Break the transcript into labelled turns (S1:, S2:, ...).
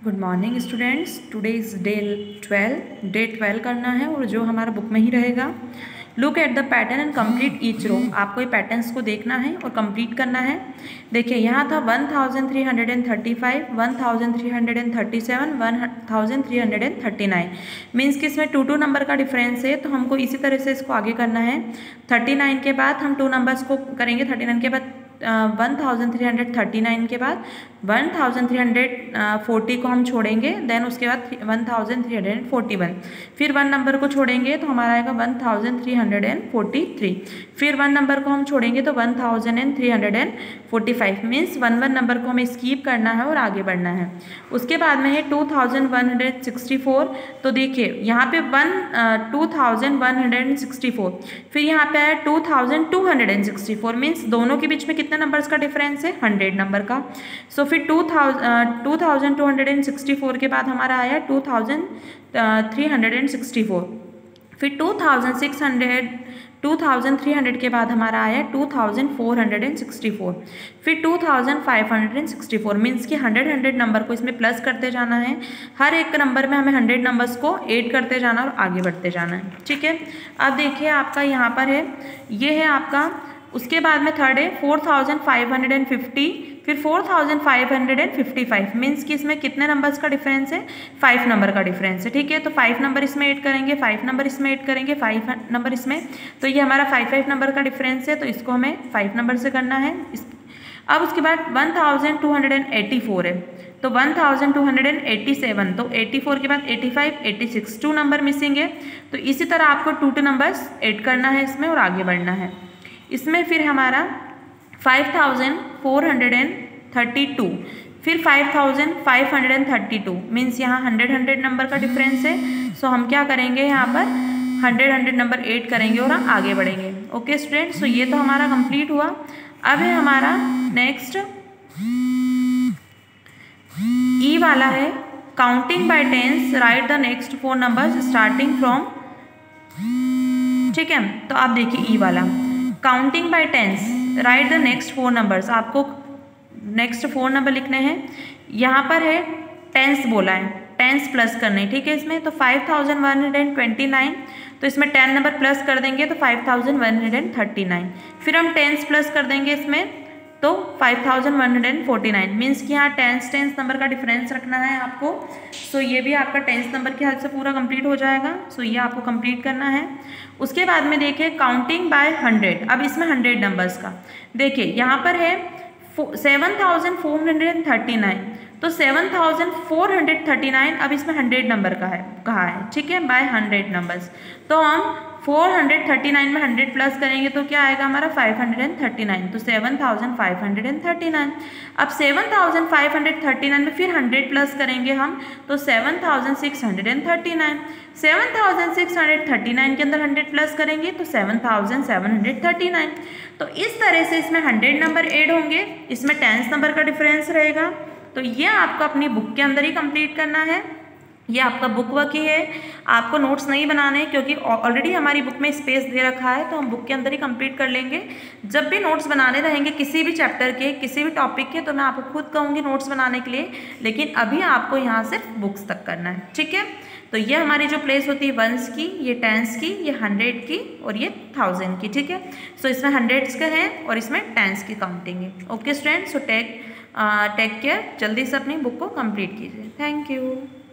S1: Good morning students. Today is day 12 करना है और जो हमारा बुक में ही रहेगा। Look at the pattern and complete each row. आपको ये पैटर्न्स को देखना है और कंप्लीट करना है। देखिए यहाँ था 1335, 1337, 1339 मीन्स कि इसमें 2 नंबर का डिफरेंस है, तो हमको इसी तरह से इसको आगे करना है। 39 के बाद हम 2 नंबर्स को करेंगे। 39 के बाद 1339 के बाद 1340 को हम छोड़ेंगे, देन उसके बाद 1341, फिर 1 नंबर को छोड़ेंगे तो हमारा आएगा 1343, फिर 1 नंबर को हम छोड़ेंगे तो 1345 मीन्स 1 नंबर को हमें स्कीप करना है और आगे बढ़ना है। उसके बाद में है 2164। तो देखिए यहाँ पे 2164, फिर यहाँ पे है 2264 मीन्स दोनों के बीच में कितने नंबर्स का डिफरेंस है, 100 नंबर का। सो फिर 2264 के बाद हमारा आया 2364, फिर 2300 के बाद हमारा आया 2464, फिर 2564 मीन्स कि 100 नंबर को इसमें प्लस करते जाना है। हर एक नंबर में हमें 100 नंबर्स को ऐड करते जाना और आगे बढ़ते जाना है। ठीक है, अब देखिए आपका यहाँ पर है, ये है आपका। उसके बाद में थर्ड है 4550, फिर 4555 मीन्स कि इसमें कितने नंबर्स का डिफरेंस है, 5 नंबर का डिफरेंस है। ठीक है, तो 5 नंबर इसमें ऐड करेंगे, 5 नंबर इसमें ऐड करेंगे, 5 नंबर इसमें, तो ये हमारा 5 नंबर का डिफरेंस है, तो इसको हमें 5 नंबर से करना है। अब उसके बाद 1284 है, तो 1287, तो 84 के बाद 85, 86, 2 नंबर मिसिंग है, तो इसी तरह आपको 2 नंबर्स ऐड करना है इसमें और आगे बढ़ना है। इसमें फिर हमारा 5432, फिर 5532 मीन्स यहाँ 100 नंबर का डिफरेंस है। सो हम क्या करेंगे, यहाँ पर 100 नंबर ऐड करेंगे और हम आगे बढ़ेंगे। ओके स्टूडेंट्स, सो ये तो हमारा कंप्लीट हुआ। अब है हमारा नेक्स्ट ई वाला है, counting by tens, right the next 4 numbers starting from. ठीक है, तो आप देखिए ई वाला counting by tens, right the next 4 numbers. आपको नेक्स्ट 4 नंबर लिखने हैं। यहाँ पर है टेंस बोला है, टेंस प्लस करने। ठीक है, इसमें तो 5129, तो इसमें 10 नंबर प्लस कर देंगे तो 5139, फिर हम टेंस प्लस कर देंगे इसमें तो 5149 मीन्स कि यहाँ टेंस नंबर का डिफरेंस रखना है आपको। सो ये भी आपका टेंस नंबर के हेल्प से पूरा कंप्लीट हो जाएगा। सो ये आपको कंप्लीट करना है। उसके बाद में देखिए काउंटिंग बाय 100। अब इसमें 100 नंबर्स का देखिए, यहाँ पर है 7439, तो 7439 अब इसमें 100 नंबर का है, कहा है। ठीक है, बाय 100 नंबर्स, तो हम 439 में 100 प्लस करेंगे तो क्या आएगा हमारा 539, तो 7539। अब 7539 में फिर 100 प्लस करेंगे हम तो 7639, 7639 के अंदर 100 प्लस करेंगे तो 7739। तो इस तरह से इसमें 100 नंबर ऐड होंगे, इसमें टेंस नंबर का डिफरेंस रहेगा। तो ये आपको अपनी बुक के अंदर ही कंप्लीट करना है। ये आपका बुक वर्क ही है, आपको नोट्स नहीं बनाने क्योंकि ऑलरेडी हमारी बुक में स्पेस दे रखा है, तो हम बुक के अंदर ही कंप्लीट कर लेंगे। जब भी नोट्स बनाने रहेंगे किसी भी चैप्टर के, किसी भी टॉपिक के, तो मैं आपको खुद कहूँगी नोट्स बनाने के लिए, लेकिन अभी आपको यहाँ सिर्फ बुक्स तक करना है। ठीक है, तो ये हमारी जो प्लेस होती है 1s की, ये 10s की, ये 100 की और ये 1000 की। ठीक है, सो इसमें 100s के हैं और इसमें 10s की काउंटिंग है। Okay students, so take care, जल्दी से अपनी बुक को कंप्लीट कीजिए। Thank you.